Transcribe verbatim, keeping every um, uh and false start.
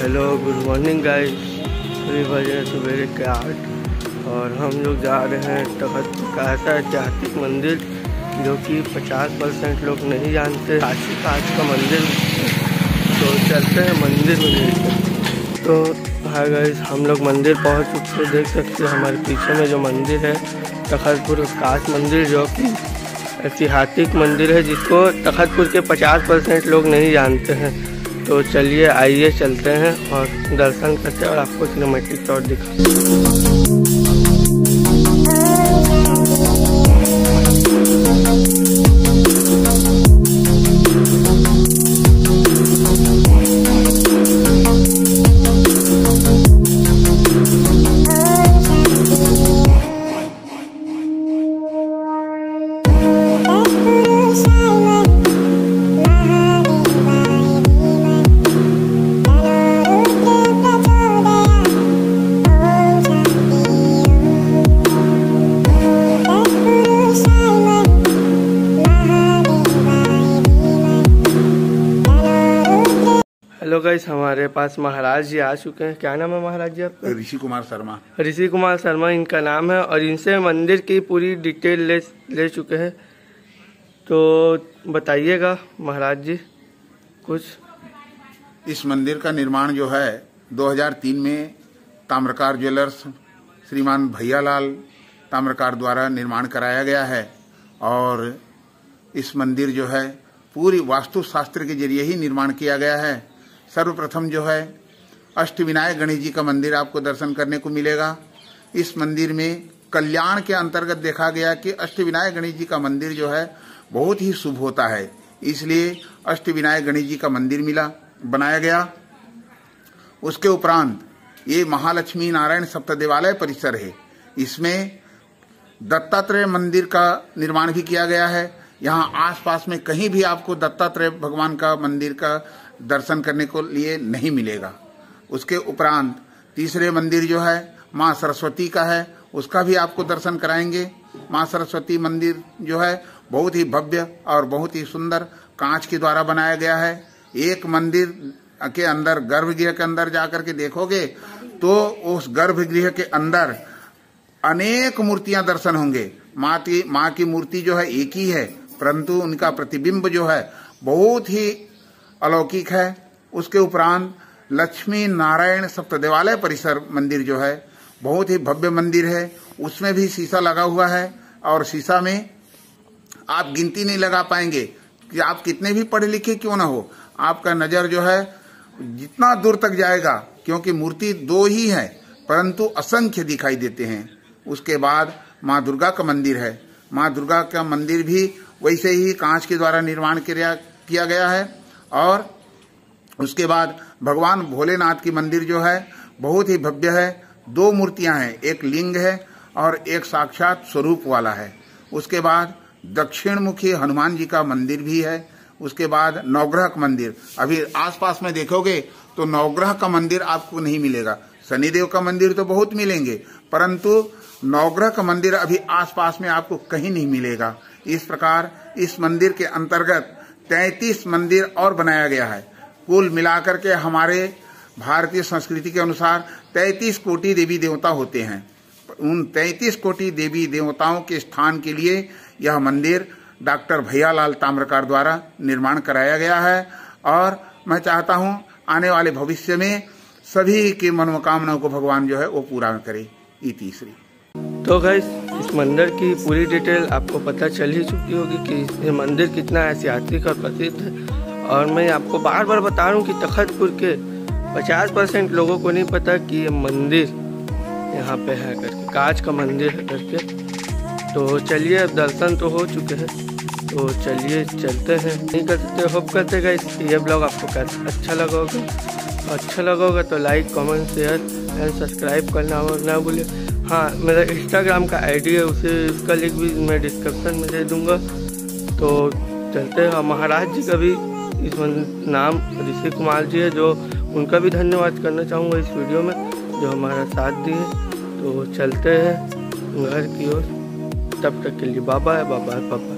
Hello good morning guys. अभी बजे सवेरे के आठ और हम लोग जा रहे हैं तखत का ऐसा ऐतिहासिक मंदिर जो कि पचास परसेंट लोग नहीं जानते, काशी काज का मंदिर। तो चलते हैं मंदिर में देखते। तो हाय गाइस, हम लोग मंदिर पहुंच चुके हैं। देख सकते हैं हमारे पीछे में जो मंदिर है तखतपुर काश मंदिर, जो कि ऐतिहासिक मंदिर है जिसको तखतपुर के पचास परसेंट लोग नहीं जानते हैं। तो चलिए आइए चलते हैं और दर्शन करते हैं और आपको सिनेमैटिक शॉट दिखाते हैं। हेलो गाइस, हमारे पास महाराज जी आ चुके हैं। क्या नाम है महाराज जी आपका? ऋषि कुमार शर्मा। ऋषि कुमार शर्मा इनका नाम है और इनसे मंदिर की पूरी डिटेल ले ले चुके हैं। तो बताइएगा महाराज जी कुछ। इस मंदिर का निर्माण जो है दो हज़ार तीन में ताम्रकार ज्वेलर्स श्रीमान भैयालाल ताम्रकार द्वारा निर्माण कराया गया है। और इस मंदिर जो है पूरी वास्तु शास्त्र के जरिए ही निर्माण किया गया है। सर्वप्रथम जो है अष्टविनायक गणेश जी का मंदिर आपको दर्शन करने को मिलेगा। इस मंदिर में कल्याण के अंतर्गत देखा गया कि अष्टविनायक गणेश जी का मंदिर जो है बहुत ही शुभ होता है, इसलिए अष्टविनायक गणेश जी का मंदिर मिला बनाया गया। उसके उपरांत ये महालक्ष्मी नारायण सप्तदेवालय परिसर है। इसमें दत्तात्रेय मंदिर का निर्माण भी किया गया है। यहाँ आसपास में कहीं भी आपको दत्तात्रेय भगवान का मंदिर का दर्शन करने को लिए नहीं मिलेगा। उसके उपरांत तीसरे मंदिर जो है माँ सरस्वती का है, उसका भी आपको दर्शन कराएंगे। माँ सरस्वती मंदिर जो है बहुत ही भव्य और बहुत ही सुंदर कांच के द्वारा बनाया गया है। एक मंदिर के अंदर गर्भगृह के अंदर जाकर के देखोगे तो उस गर्भगृह के अंदर अनेक मूर्तियां दर्शन होंगे। माँ की माँ की मूर्ति जो है एक ही है, परंतु उनका प्रतिबिंब जो है बहुत ही अलौकिक है। उसके उपरांत लक्ष्मी नारायण सप्तदेवालय परिसर मंदिर जो है बहुत ही भव्य मंदिर है। उसमें भी शीशा लगा हुआ है और शीशा में आप गिनती नहीं लगा पाएंगे कि आप कितने भी पढ़े लिखे क्यों ना हो, आपका नजर जो है जितना दूर तक जाएगा, क्योंकि मूर्ति दो ही है परंतु असंख्य दिखाई देते हैं। उसके बाद माँ दुर्गा का मंदिर है। माँ दुर्गा का मंदिर भी वैसे ही कांच के द्वारा निर्माण किया गया है। और उसके बाद भगवान भोलेनाथ की मंदिर जो है बहुत ही भव्य है। दो मूर्तियां हैं, एक लिंग है और एक साक्षात स्वरूप वाला है। उसके बाद दक्षिण मुखी हनुमान जी का मंदिर भी है। उसके बाद नवग्रह का मंदिर, अभी आसपास में देखोगे तो नवग्रह का मंदिर आपको नहीं मिलेगा। शनिदेव का मंदिर तो बहुत मिलेंगे, परंतु नवग्रह का मंदिर अभी आसपास में आपको कहीं नहीं मिलेगा। इस प्रकार इस मंदिर के अंतर्गत तैंतीस मंदिर और बनाया गया है। कुल मिलाकर के हमारे भारतीय संस्कृति के अनुसार तैंतीस कोटि देवी देवता होते हैं। उन तैंतीस कोटि देवी देवताओं के स्थान के लिए यह मंदिर डॉक्टर भैयालाल ताम्रकार द्वारा निर्माण कराया गया है। और मैं चाहता हूं आने वाले भविष्य में सभी की मनोकामनाओं को भगवान जो है वो पूरा करे। ये तीसरी। तो गाइस, इस मंदिर की पूरी डिटेल आपको पता चल ही चुकी होगी कि ये मंदिर कितना ऐतिहासिक और प्रसिद्ध है। और मैं आपको बार बार बता रहा हूँ कि तखतपुर के पचास परसेंट लोगों को नहीं पता कि ये मंदिर यहाँ पे है करके, कांच का मंदिर है करके। तो चलिए, अब दर्शन तो हो चुके हैं, तो चलिए चलते हैं। नहीं कर सकते, होप करते गाइस ये ब्लॉग आपको कैसा अच्छा लगा होगा। अच्छा लगा होगा तो like comment share and subscribe करना ना भूलिए। हाँ, मेरा इंस्टाग्राम का आईडी है, उसे उसका लिंक भी मैं डिस्क्रिप्शन में दे दूंगा। तो चलते हैं। महाराज जी का भी इस नाम ऋषि कुमार जी है, जो उनका भी धन्यवाद करना चाहूँगा इस वीडियो में, जो हमारा साथ दिए। तो चलते हैं घर की ओर, तब तक के लिए बाय बाय बाय बाय।